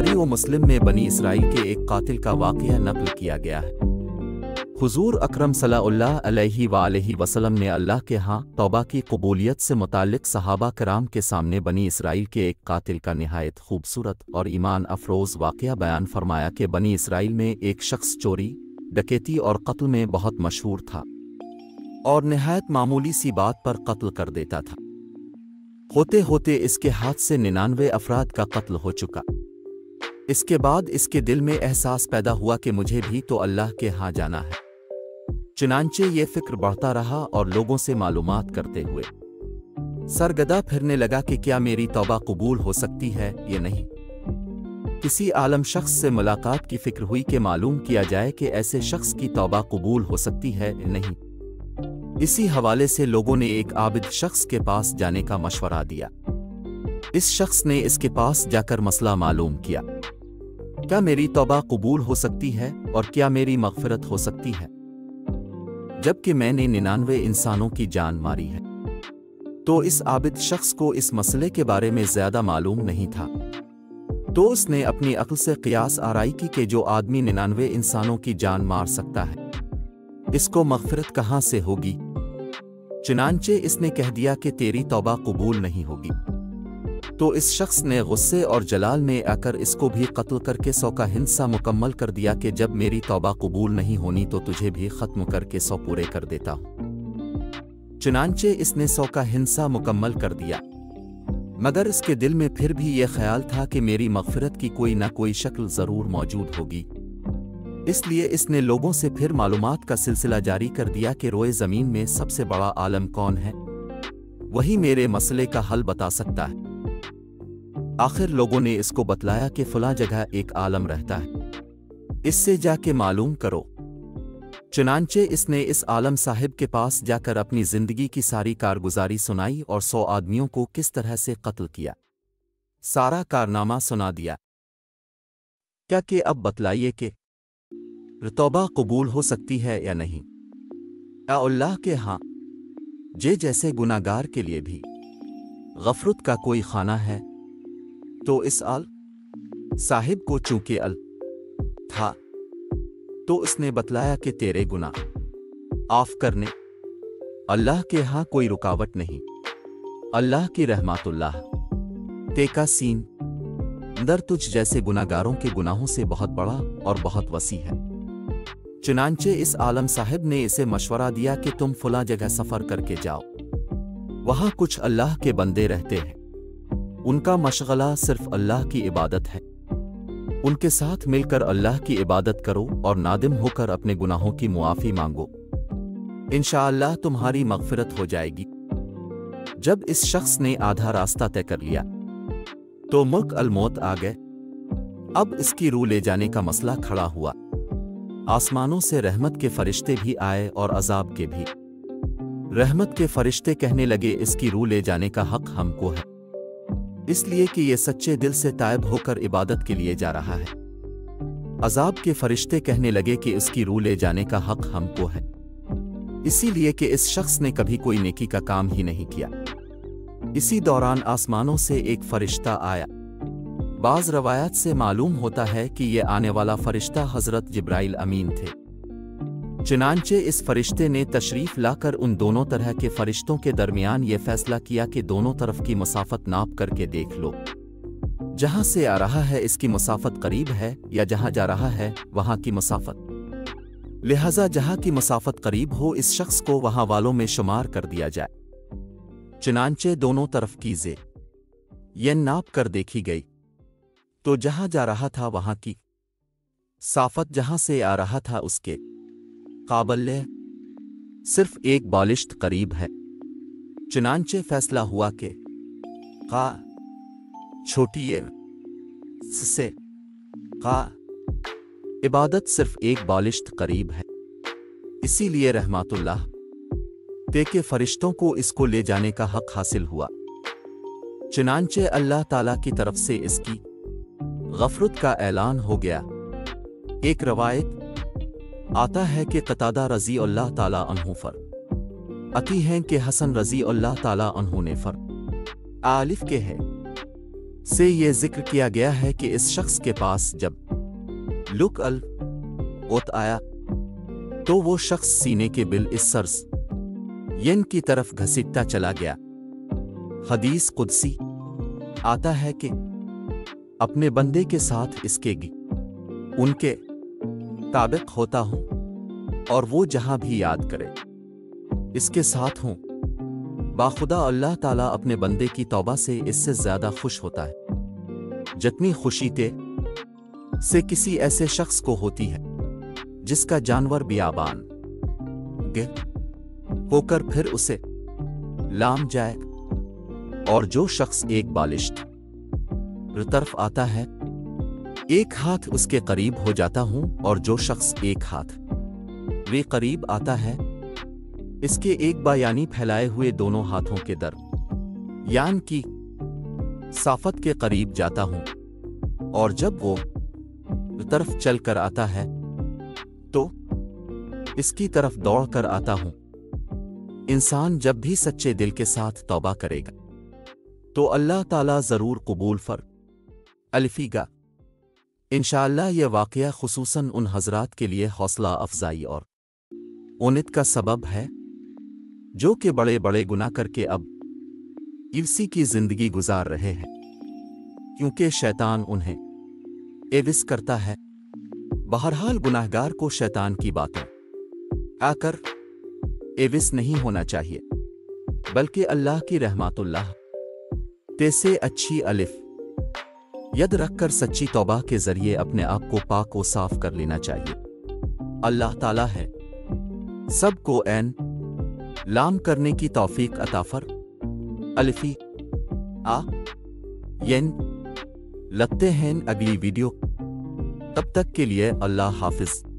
बुखारी व मुस्लिम में बनी इसराइल के एक कातिल का वाक़या नक़ल किया गया है। हुज़ूर अकरम सल्लल्लाहु अलैहि वसल्लम ने अल्लाह के यहाँ तौबा की कबूलियत से मुताल्लिक़ सहाबा कराम के सामने बनी इसराइल के एक कातिल का निहायत खूबसूरत और ईमान अफरोज़ वाक़या बयान फरमाया कि बनी इसराइल में एक शख्स चोरी, डकैती और कत्ल में बहुत मशहूर था और निहायत मामूली सी बात पर कत्ल कर देता था। होते होते इसके हाथ से 99 अफराद का कत्ल हो चुका। इसके बाद इसके दिल में एहसास पैदा हुआ कि मुझे भी तो अल्लाह के यहाँ जाना है। चुनांचे ये फिक्र बढ़ता रहा और लोगों से मालूमात करते हुए सरगदा फिरने लगा कि क्या मेरी तौबा कबूल हो सकती है या नहीं। किसी आलम शख्स से मुलाकात की फिक्र हुई कि मालूम किया जाए कि ऐसे शख्स की तौबा कबूल हो सकती है या नहीं। इसी हवाले से लोगों ने एक आबिद शख्स के पास जाने का मशवरा दिया। इस शख्स ने इसके पास जाकर मसला मालूम किया, क्या मेरी तौबा कबूल हो सकती है और क्या मेरी मग़फ़िरत हो सकती है, जबकि मैंने 99 इंसानों की जान मारी है। तो इस आबिद शख्स को इस मसले के बारे में ज़्यादा मालूम नहीं था। तो उसने अपनी अक्ल से क़ियास आराई की कि जो आदमी 99 इंसानों की जान मार सकता है, इसको मग़फ़िरत कहाँ से होगी। चुनांचे इसने कह दिया कि तेरी तौबा कबूल नहीं होगी। तो इस शख्स ने गुस्से और जलाल में आकर इसको भी कत्ल करके 100 का हिस्सा मुकम्मल कर दिया कि जब मेरी तौबा कबूल नहीं होनी तो तुझे भी ख़त्म करके 100 पूरे कर देता हूँ। चुनांचे इसने 100 का हिस्सा मुकम्मल कर दिया, मगर इसके दिल में फिर भी यह ख्याल था कि मेरी मग़फ़िरत की कोई ना कोई शक्ल ज़रूर मौजूद होगी। इसलिए इसने लोगों से फिर मालूमात का सिलसिला जारी कर दिया कि रोए ज़मीन में सबसे बड़ा आलम कौन है, वही मेरे मसले का हल बता सकता है। आखिर लोगों ने इसको बतलाया कि फ़लाँ जगह एक आलम रहता है, इससे जाके मालूम करो। चुनांचे इसने इस आलम साहिब के पास जाकर अपनी ज़िंदगी की सारी कारगुजारी सुनाई और 100 आदमियों को किस तरह से कत्ल किया, सारा कारनामा सुना दिया। क्या कि अब बतलाइए कि तौबा कबूल हो सकती है या नहीं। अल्लाह के हाँ जे जैसे गुनाहगार के लिए भी गफरत का कोई खाना है। तो इस आल साहिब को चूंकि अल था तो उसने बतलाया कि तेरे गुनाह आफ करने अल्लाह के यहाँ कोई रुकावट नहीं। अल्लाह की रहमतुल्लाह तेका सीन दर तुझ जैसे गुनाहगारों के गुनाहों से बहुत बड़ा और बहुत वसी है। चुनांचे इस आलम साहिब ने इसे मशवरा दिया कि तुम फला जगह सफ़र करके जाओ, वहाँ कुछ अल्लाह के बंदे रहते हैं, उनका मशगला सिर्फ अल्लाह की इबादत है। उनके साथ मिलकर अल्लाह की इबादत करो और नादिम होकर अपने गुनाहों की मुआफ़ी मांगो, इंशाअल्लाह तुम्हारी मग़फ़िरत हो जाएगी। जब इस शख्स ने आधा रास्ता तय कर लिया तो मुल्क अल-मौत आ गए। अब इसकी रूह ले जाने का मसला खड़ा हुआ। आसमानों से रहमत के फरिश्ते भी आए और अजाब के भी। रहमत के फरिश्ते कहने लगे इसकी रूह ले जाने का हक हमको है, इसलिए कि ये सच्चे दिल से तायब होकर इबादत के लिए जा रहा है। अजाब के फरिश्ते कहने लगे कि इसकी रूह ले जाने का हक हमको है, इसीलिए कि इस शख्स ने कभी कोई नेकी का काम ही नहीं किया। इसी दौरान आसमानों से एक फरिश्ता आया। बाज़ रवायात से मालूम होता है कि ये आने वाला फरिश्ता हज़रत जिब्राइल अमीन थे। चुनांचे इस फरिश्ते ने तशरीफ़ लाकर उन दोनों तरह के फरिश्तों के दरमियान ये फ़ैसला किया कि दोनों तरफ की मसाफ़त नाप करके देख लो, जहाँ से आ रहा है इसकी मसाफ़त करीब है या जहाँ जा रहा है वहाँ की मसाफ़त। लिहाजा जहाँ की मसाफ़त करीब हो इस शख्स को वहाँ वालों में शुमार कर दिया जाए। चुनांचे दोनों तरफ की जे ये नाप कर देखी गई तो जहाँ जा रहा था वहाँ की साफत जहाँ से आ रहा था उसके काबले सिर्फ एक बालिश्त करीब है। चुनांचे फैसला हुआ कि का छोटी से का इबादत सिर्फ एक बालिश्त करीब है, इसीलिए रहमतुल्लाह ते के फरिश्तों को इसको ले जाने का हक हासिल हुआ। चुनांचे अल्लाह ताला की तरफ से इसकी गफरत का ऐलान हो गया। एक रवायत आता है कि कतादा रज़ी अल्लाह ताला अन्हु फर अती हैं कि हसन रज़ी अल्लाह ताला अन्हु ने फर आलिफ के है से ये जिक्र किया गया है कि इस शख्स के पास जब लुक अल ओत आया तो वो शख्स सीने के बिल इस सर्स यन की तरफ घसीटता चला गया। हदीस कुदसी आता है कि अपने बंदे के साथ इसके उनके ताबिक होता हूं और वो जहां भी याद करे इसके साथ हूं। बाखुदा अल्लाह ताला अपने बंदे की तौबा से इससे ज्यादा खुश होता है जितनी खुशी से किसी ऐसे शख्स को होती है जिसका जानवर बियाबान होकर फिर उसे लाम जाए, और जो शख्स एक बालिश्त तरफ आता है एक हाथ उसके करीब हो जाता हूं, और जो शख्स एक हाथ वे करीब आता है इसके एक बायानी फैलाए हुए दोनों हाथों के यान की साफत के करीब जाता हूं, और जब वो तरफ चल कर आता है तो इसकी तरफ दौड़ कर आता हूं। इंसान जब भी सच्चे दिल के साथ तौबा करेगा तो अल्लाह ताला जरूर कबूल अल्फीगा। इंशाअल्लाह यह वाक़या खुसूसन उन हजरात के लिए हौसला अफजाई और उन्नत का सबब है जो कि बड़े बड़े गुनाह करके अब इसी की जिंदगी गुजार रहे हैं, क्योंकि शैतान उन्हें एविस करता है। बहरहाल गुनाहगार को शैतान की बातों आकर एविस नहीं होना चाहिए, बल्कि अल्लाह की रहमतुल्लाह से अच्छी अलिफ यद रखकर सच्ची तौबा के जरिए अपने आप को पाक व साफ कर लेना चाहिए। अल्लाह ताला है सबको ऐन लाम करने की तौफीक अता फर अलिफी आ येन। लगते हैं अगली वीडियो, तब तक के लिए अल्लाह हाफिज।